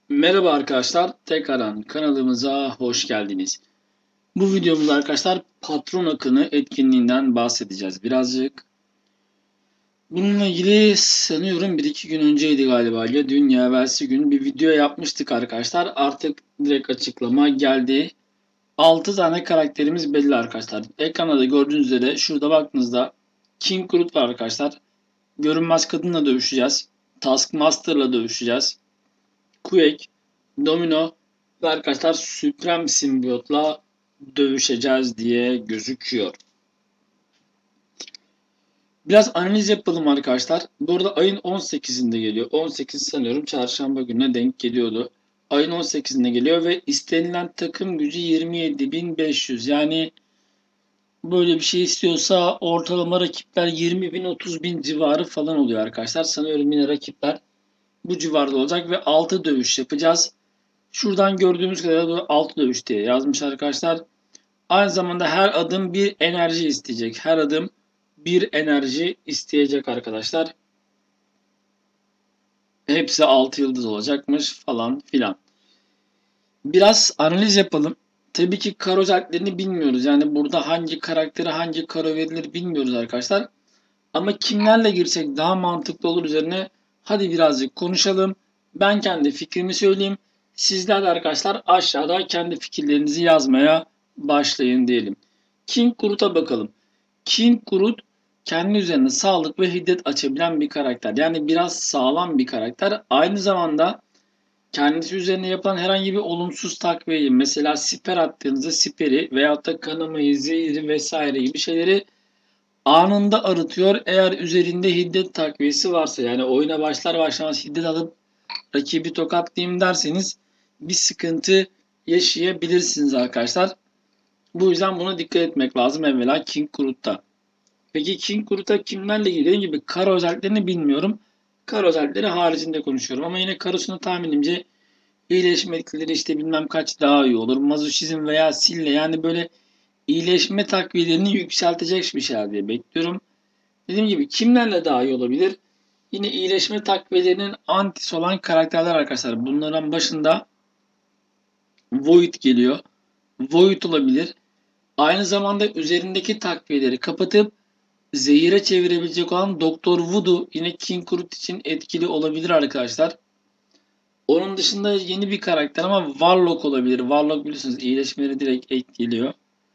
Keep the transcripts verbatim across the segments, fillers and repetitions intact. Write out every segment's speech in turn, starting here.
Merhaba arkadaşlar, tekrardan kanalımıza hoş geldiniz. Bu videomuzda arkadaşlar patron akını etkinliğinden bahsedeceğiz birazcık. Bununla ilgili sanıyorum bir iki gün önceydi galiba ya dün ya evvelsi gün bir video yapmıştık arkadaşlar. Artık direkt açıklama geldi. altı tane karakterimiz belli arkadaşlar. Ekranda da gördüğünüz üzere şurada baktığınızda King Groot var arkadaşlar. Görünmez kadınla dövüşeceğiz. Taskmaster'la dövüşeceğiz. Quake, Domino ve arkadaşlar Supreme Symbiote'la dövüşeceğiz diye gözüküyor. Biraz analiz yapalım arkadaşlar. Bu arada ayın on sekizinde geliyor. on sekiz sanıyorum çarşamba gününe denk geliyordu. Ayın on sekizinde geliyor ve istenilen takım gücü yirmi yedi bin beş yüz. Yani böyle bir şey istiyorsa ortalama rakipler yirmi bin otuz bin civarı falan oluyor arkadaşlar. Sanıyorum yine rakipler bu civarda olacak ve altı dövüş yapacağız. Şuradan gördüğümüz kadarıyla altı dövüş diye yazmış arkadaşlar. Aynı zamanda her adım bir enerji isteyecek. Her adım bir enerji isteyecek arkadaşlar. Hepsi altı yıldız olacakmış falan filan. Biraz analiz yapalım. Tabii ki karo özelliklerini bilmiyoruz. Yani burada hangi karaktere hangi karo verilir bilmiyoruz arkadaşlar. Ama kimlerle girsek daha mantıklı olur üzerine hadi birazcık konuşalım. Ben kendi fikrimi söyleyeyim. Sizler de arkadaşlar aşağıda kendi fikirlerinizi yazmaya başlayın diyelim. King Groot'a bakalım. King Groot kendi üzerine sağlık ve hiddet açabilen bir karakter. Yani biraz sağlam bir karakter. Aynı zamanda kendisi üzerine yapılan herhangi bir olumsuz takviyeyi mesela siper attığınızda siperi veyahut da kanamayı, zehiri vesaire gibi şeyleri anında arıtıyor. Eğer üzerinde hiddet takviyesi varsa yani oyuna başlar başlamaz hiddet alıp rakibi tokatlayayım derseniz bir sıkıntı yaşayabilirsiniz arkadaşlar. Bu yüzden buna dikkat etmek lazım evvela King Groot'ta. Peki King Groot'a kimlerle ilgili? Dediğim gibi karo özelliklerini bilmiyorum. Karo özellikleri haricinde konuşuyorum. Ama yine karosunu tahminimce iyileşmekleri işte bilmem kaç daha iyi olur. Mazoşizm veya sille yani böyle iyileşme takviyelerini yükseltecek bir şeyler diye bekliyorum. Dediğim gibi kimlerle daha iyi olabilir? Yine iyileşme takviyelerinin antisi olan karakterler arkadaşlar. Bunların başında Void geliyor. Void olabilir. Aynı zamanda üzerindeki takviyeleri kapatıp zehire çevirebilecek olan Doktor Voodoo yine King Groot için etkili olabilir arkadaşlar. Onun dışında yeni bir karakter ama Warlock olabilir. Warlock biliyorsunuz iyileşmeleri direkt etkiliyor.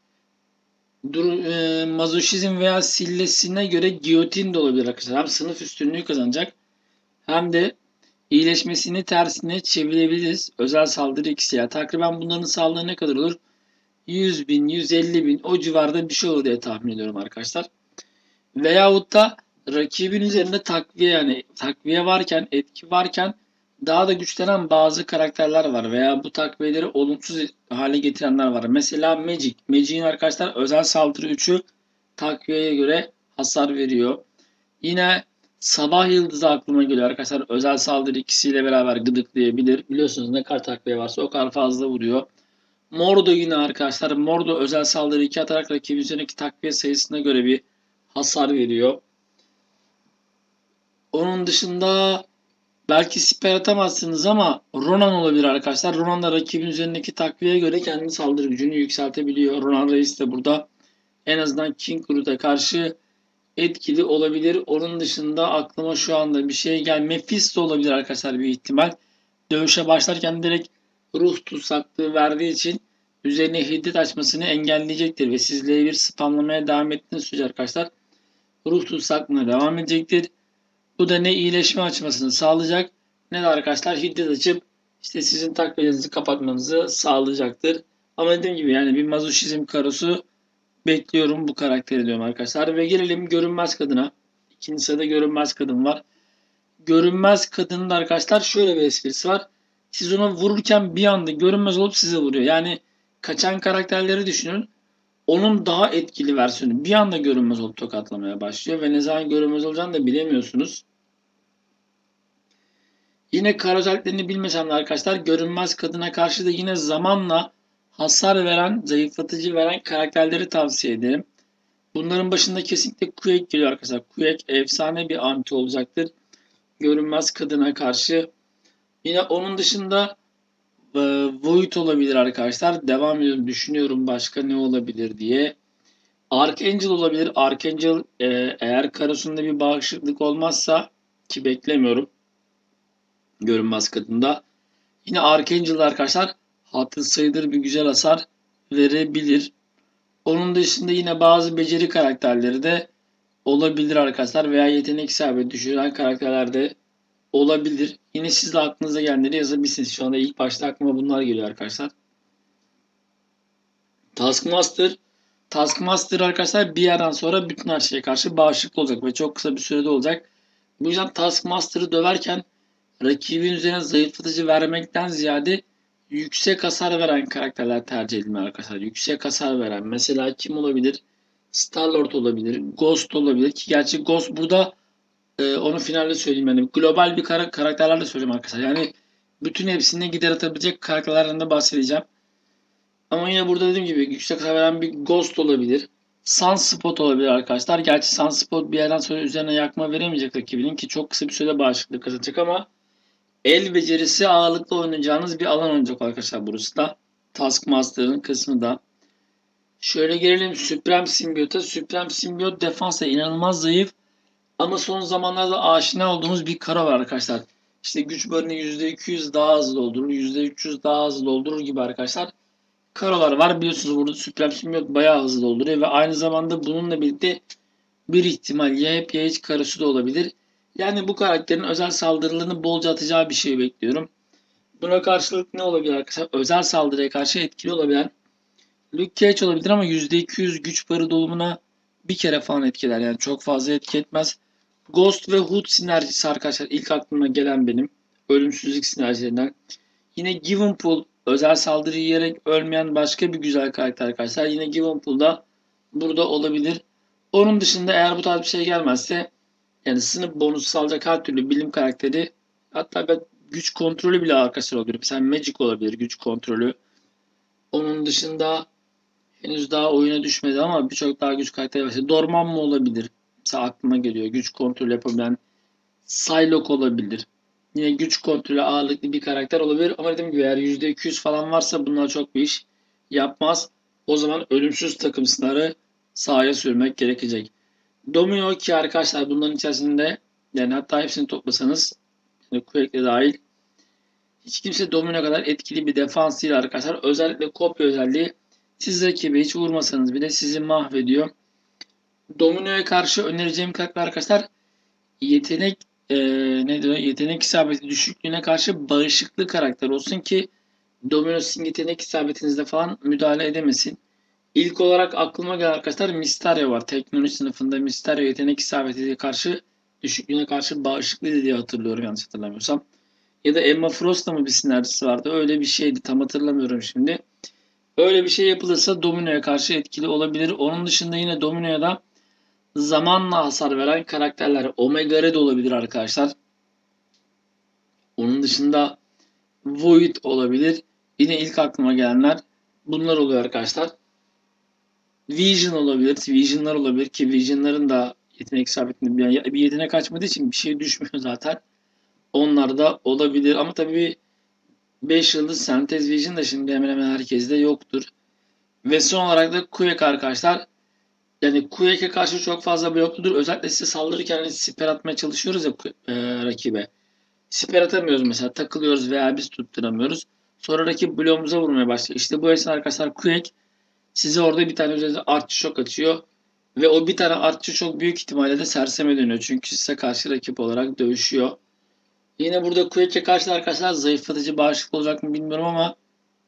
Dur, e, mazoşizm veya sillesine göre giyotin de olabilir arkadaşlar. Hem sınıf üstünlüğü kazanacak hem de iyileşmesini tersine çevirebiliriz. Özel saldırı ikisi ya. Takriben bunların sağlığı ne kadar olur? yüz bin, yüz elli bin o civarda bir şey olur diye tahmin ediyorum arkadaşlar. Veyahut da rakibin üzerinde takviye yani takviye varken, etki varken daha da güçlenen bazı karakterler var veya bu takviyeleri olumsuz hale getirenler var. Mesela Magic. Magic'in arkadaşlar özel saldırı üçü takviyeye göre hasar veriyor. Yine Sabah Yıldızı aklıma geliyor arkadaşlar. Özel saldırı ikisiyle beraber gıdıklayabilir. Biliyorsunuz ne kadar takviye varsa o kadar fazla vuruyor. Mordo yine arkadaşlar. Mordo özel saldırı iki atarak rakibin üzerindeki takviye sayısına göre bir hasar veriyor. Onun dışında belki siper atamazsınız ama Ronan olabilir arkadaşlar. Ronan da rakibin üzerindeki takviyeye göre kendi saldırı gücünü yükseltebiliyor. Ronan Reis de burada en azından King Groot'a karşı etkili olabilir. Onun dışında aklıma şu anda bir şey gel. Mephisto olabilir arkadaşlar bir ihtimal. Dövüşe başlarken direkt ruh tutsaklığı verdiği için üzerine hiddet açmasını engelleyecektir ve sizlere bir spamlamaya devam ettiğiniz sürece arkadaşlar ruh tutsaklığına devam edecektir. Bu da ne iyileşme açmasını sağlayacak ne de arkadaşlar hiddet açıp işte sizin takviyenizi kapatmanızı sağlayacaktır. Ama dediğim gibi yani bir mazoşizm karosu bekliyorum bu karakteri diyorum arkadaşlar. Ve gelelim görünmez kadına. İkinci sırada görünmez kadın var. Görünmez kadının da arkadaşlar şöyle bir esprisi var. Siz ona vururken bir anda görünmez olup size vuruyor. Yani kaçan karakterleri düşünün. Onun daha etkili versiyonu bir anda görünmez olup tokatlamaya başlıyor. Ve ne zaman görünmez olacağını da bilemiyorsunuz. Yine kar özelliklerini bilmesem de arkadaşlar görünmez kadına karşı da yine zamanla hasar veren, zayıflatıcı veren karakterleri tavsiye ederim. Bunların başında kesinlikle Quake geliyor arkadaşlar. Quake efsane bir anti olacaktır. Görünmez kadına karşı. Yine onun dışında Ee, Void olabilir arkadaşlar. Devam ediyorum. Düşünüyorum başka ne olabilir diye. Archangel olabilir. Archangel e, eğer karosunda bir bağışıklık olmazsa, ki beklemiyorum görünmez kadında. Yine Archangel arkadaşlar hatır sayılır bir güzel hasar verebilir. Onun dışında yine bazı beceri karakterleri de olabilir arkadaşlar veya yetenek isabeti düşüren karakterler de olabilir. Yine siz de aklınıza gelenleri yazabilirsiniz. Şu anda ilk başta aklıma bunlar geliyor arkadaşlar. Taskmaster Taskmaster arkadaşlar bir yerden sonra bütün her şeye karşı bağışıklı olacak ve çok kısa bir sürede olacak. Bu yüzden Taskmaster'ı döverken rakibin üzerine zayıflatıcı vermekten ziyade yüksek hasar veren karakterler tercih edilmeli arkadaşlar. Yüksek hasar veren. Mesela kim olabilir? Star-Lord olabilir. Ghost olabilir ki gerçi Ghost burada e, onu finalde söyleyeyim. Yani global bir kar karakterlerle söyleyeyim arkadaşlar. Yani bütün hepsine gider atabilecek karakterlerden de bahsedeceğim. Ama yine burada dediğim gibi yüksek hasar veren bir Ghost olabilir. Sunspot olabilir arkadaşlar. Gerçi Sunspot bir yerden sonra üzerine yakma veremeyecek rakibinin ki çok kısa bir sürede bağışıklık kazanacak ama el becerisi ağırlıklı oynayacağınız bir alan olacak arkadaşlar burası da. Taskmaster'ın kısmı da. Şöyle gelelim Supreme Symbiote'a. Supreme Symbiote defansa inanılmaz zayıf. Ama son zamanlarda aşina olduğumuz bir kara var arkadaşlar. İşte güç barını yüzde iki yüz daha hızlı doldurur. yüzde üç yüz daha hızlı doldurur gibi arkadaşlar. Karolar var. Biliyorsunuz burada Supreme Symbiote bayağı hızlı dolduruyor. Ve aynı zamanda bununla birlikte bir ihtimal ya hep ya hiç karısı da olabilir. Yani bu karakterin özel saldırılarını bolca atacağı bir şey bekliyorum. Buna karşılık ne olabilir arkadaşlar? Özel saldırıya karşı etkili olabilen Luke Cage olabilir ama yüzde iki yüz güç barı dolumuna bir kere falan etkiler. Yani çok fazla etki etmez. Ghost ve Hood sinerjisi arkadaşlar ilk aklıma gelen benim. Ölümsüzlük sinerjilerinden. Yine Givenpool özel saldırı yiyerek ölmeyen başka bir güzel karakter arkadaşlar. Yine Givenpool da burada olabilir. Onun dışında eğer bu tarz bir şey gelmezse yani sınıf bonusu alacak her türlü bilim karakteri hatta ben güç kontrolü bile arkadaşlar olabilir. Mesela Magic olabilir güç kontrolü. Onun dışında henüz daha oyuna düşmedi ama birçok daha güç karakteri var. Dorman mı olabilir? Mesela aklıma geliyor. Güç kontrolü yapabilen Psylocke olabilir. Yine güç kontrolü ağırlıklı bir karakter olabilir. Ama dediğim gibi eğer yüzde iki yüz falan varsa bunlar çok bir iş yapmaz. O zaman ölümsüz takım sınırı sahaya sürmek gerekecek. Domino ki arkadaşlar bunların içerisinde yani hatta hepsini toplasanız yani Quake'le dahil hiç kimse Domino kadar etkili bir defans değil arkadaşlar. Özellikle kopya özelliği siz rakibi hiç vurmasanız bile sizi mahvediyor. Domino'ya karşı önereceğim karakter arkadaşlar yetenek e, nedir o? Yetenek isabeti düşüklüğüne karşı bağışıklı karakter olsun ki Domino sizin yetenek isabetinizde falan müdahale edemesin. İlk olarak aklıma gelen arkadaşlar Mysterio var. Teknoloji sınıfında Mysterio yetenek isabetiyle karşı düşüklüğüne karşı bağışıklı diye hatırlıyorum yanlış hatırlamıyorsam. Ya da Emma Frost'la mı bir sinerjisi vardı? Öyle bir şeydi. Tam hatırlamıyorum şimdi. Öyle bir şey yapılırsa Domino'ya karşı etkili olabilir. Onun dışında yine Domino'ya da zamanla hasar veren karakterler Omega Red olabilir arkadaşlar. Onun dışında Void olabilir. Yine ilk aklıma gelenler bunlar oluyor arkadaşlar. Vision olabilir. Vision'lar olabilir ki Vision'ların da yetenek sabitinde yani bir yetenek açmadığı için bir şey düşmüyor zaten. Onlar da olabilir ama tabii beş yıldız Sentez Vision da şimdi hemen hemen herkeste yoktur. Ve son olarak da Quake arkadaşlar. Yani Quake'e karşı çok fazla blokludur. Özellikle size saldırırken hani siper atmaya çalışıyoruz ya e, rakibe. Siper atamıyoruz mesela. Takılıyoruz veya biz tutturamıyoruz. Sonra rakip bloğumuza vurmaya başlıyor. İşte bu esnada arkadaşlar Quake size orada bir tane üzerinde artçı şok atıyor. Ve o bir tane artçı çok büyük ihtimalle de serseme dönüyor. Çünkü size karşı rakip olarak dövüşüyor. Yine burada Quake'e karşı arkadaşlar zayıflatıcı bağışıklık olacak mı bilmiyorum ama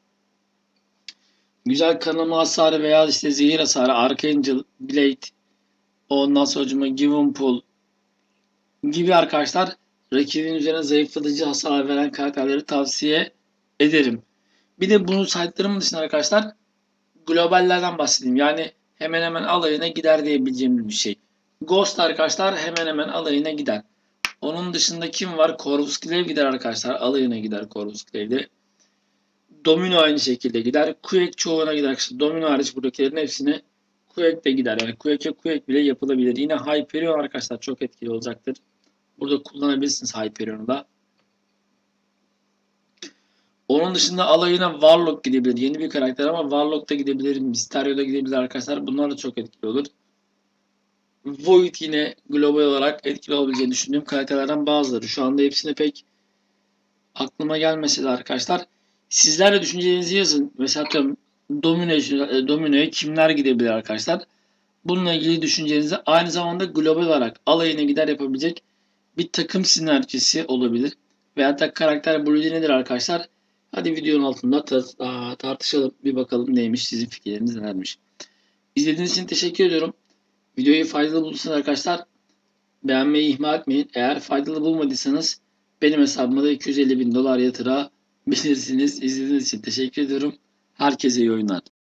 güzel kanama hasarı veya işte zehir hasarı, Archangel, Blade, ondan sonra Givenpool gibi arkadaşlar rakibin üzerine zayıflatıcı hasar veren karakterleri tavsiye ederim. Bir de bunu saydıklarımın dışında arkadaşlar globallerden bahsedeyim. Yani hemen hemen alayına gider diyebileceğimiz bir şey. Ghost arkadaşlar hemen hemen alayına gider. Onun dışında kim var? Corvus Glaive gider arkadaşlar. Alayına gider Corvus Glaive'de. Domino aynı şekilde gider. Quake çoğuna gider arkadaşlar. Domino hariç buradakilerin hepsine Quake de gider. Yani Quake'e Quake bile yapılabilir. Yine Hyperion arkadaşlar çok etkili olacaktır. Burada kullanabilirsiniz Hyperion'u da. Onun dışında alayına Warlock gidebilir. Yeni bir karakter ama Warlock da gidebilir. Mysterio da gidebilir arkadaşlar. Bunlar da çok etkili olur. Void yine global olarak etkili olabileceğini düşündüğüm karakterlerden bazıları. Şu anda hepsine pek aklıma gelmese de arkadaşlar. Sizler de düşüncelerinizi yazın. Mesela atıyorum Domino'ya Domino'ya kimler gidebilir arkadaşlar? Bununla ilgili düşüncenizi aynı zamanda global olarak alayına gider yapabilecek bir takım sinerjisi olabilir. Veyahut da karakter build'i nedir arkadaşlar? Hadi videonun altında tar- tartışalım. Bir bakalım neymiş, sizin fikirleriniz nelermiş. İzlediğiniz için teşekkür ediyorum. Videoyu faydalı bulursanız arkadaşlar beğenmeyi ihmal etmeyin. Eğer faydalı bulmadıysanız benim hesabıma da iki yüz elli bin dolar yatırabilirsiniz. İzlediğiniz için teşekkür ediyorum. Herkese iyi oyunlar.